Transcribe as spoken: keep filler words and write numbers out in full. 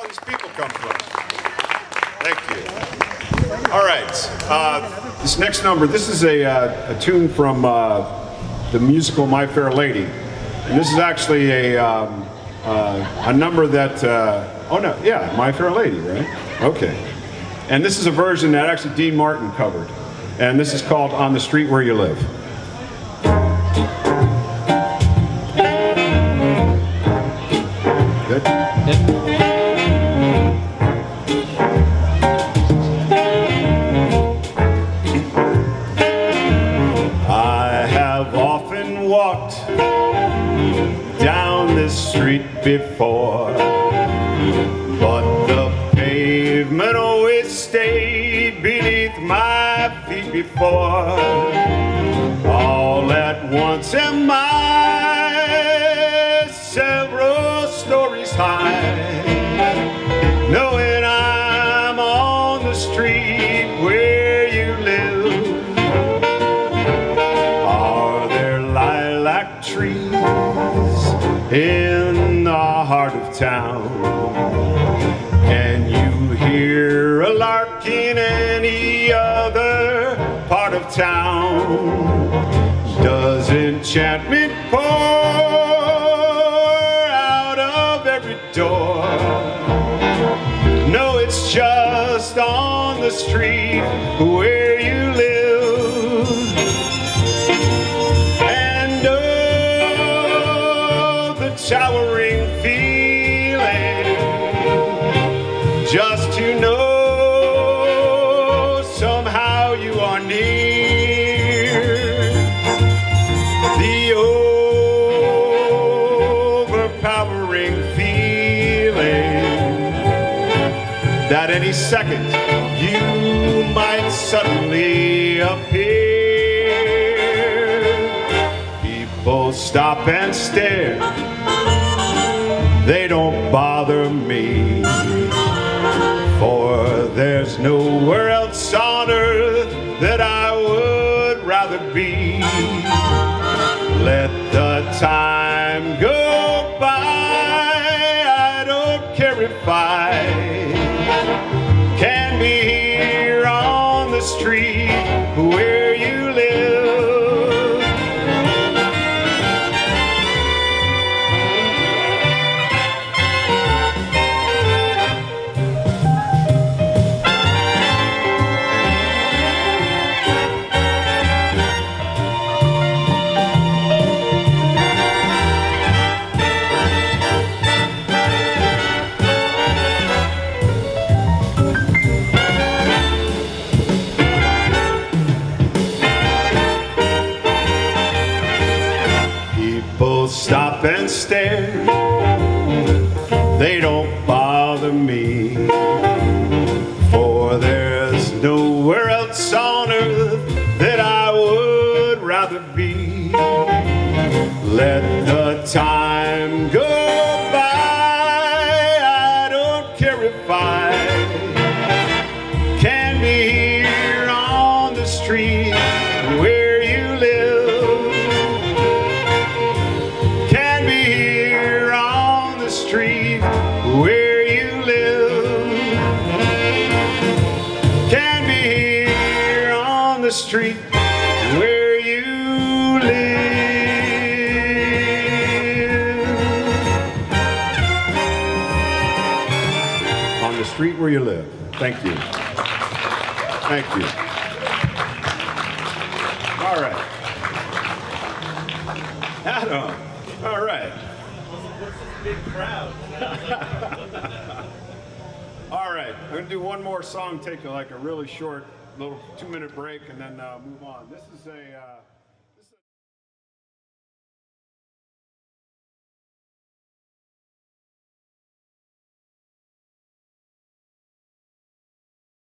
all these people come from? Thank you. All right. Uh, this next number, this is a, uh, a tune from uh, the musical My Fair Lady. And this is actually a, um, uh, a number that, uh, oh no, yeah, My Fair Lady, right? Okay. And this is a version that actually Dean Martin covered. And this is called On the Street Where You Live. Good? I have often walked down this street before, but the pavement always stayed beneath my feet before. All at once am I several stories high, knowing I'm on the street where you live. Are there lilac trees in the heart of town? Can you hear a lark in any other part of town? Does enchantment pour out of every door? No, it's just on the street where you live. And oh, the towering feeling just to know somehow you are near. The overpowering feeling that any second you might suddenly appear. People stop and stare, they don't bother me, for there's nowhere else on earth that I would rather be. Let the time go by, I don't care if I can be here on the street where you live. People stop and stare, they don't bother me, for there's nowhere else on earth that I would rather be. Let the time go by, I don't care if I can be here on the street where you live. Street where you live. Can be here on the street where you live. On the street where you live. Thank you. Thank you. All right. Adam. All right. Big crowd. All right, I'm gonna do one more song, take a, like a really short little two minute break and then uh, move on. This is a uh